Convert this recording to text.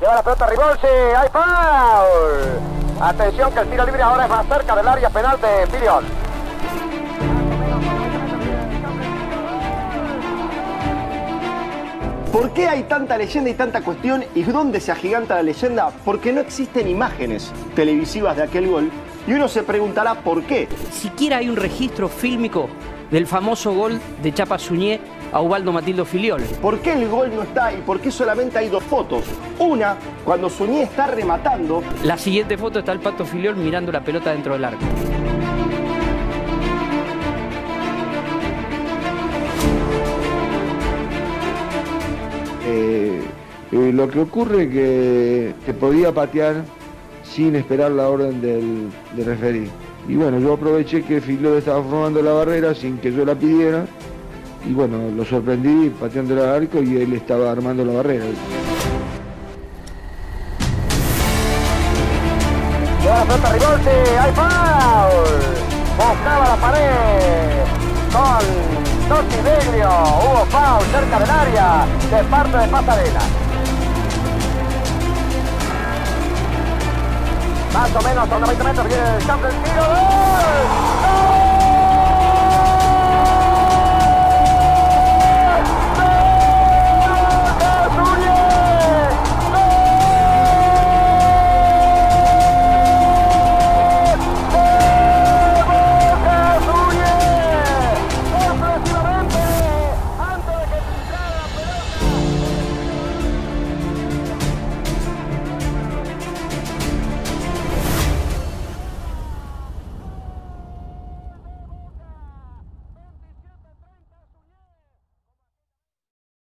Lleva la pelota Ribolsi, hay foul. Atención que el tiro libre ahora es más cerca del área penal de Filiol. ¿Por qué hay tanta leyenda y tanta cuestión? ¿Y dónde se agiganta la leyenda? Porque no existen imágenes televisivas de aquel gol. Y uno se preguntará por qué. Siquiera hay un registro fílmico del famoso gol de Chapa Suñé a Ubaldo Matildo Filiol. ¿Por qué el gol no está y por qué solamente hay dos fotos? Una, cuando Suñé está rematando. La siguiente foto está el Pato Filiol mirando la pelota dentro del arco. Lo que ocurre es que podía patear sin esperar la orden del referí. Y bueno, yo aproveché que Filiol estaba formando la barrera sin que yo la pidiera. Y bueno, lo sorprendí pateando el arco y él estaba armando la barrera. Lleva la pelota Ribolsi, hay foul. Buscaba la pared con Totti Deglio. Hubo foul cerca del área de parte de Pasarela. Más o menos a 90 metros viene el campo del tiro. ¡Gol!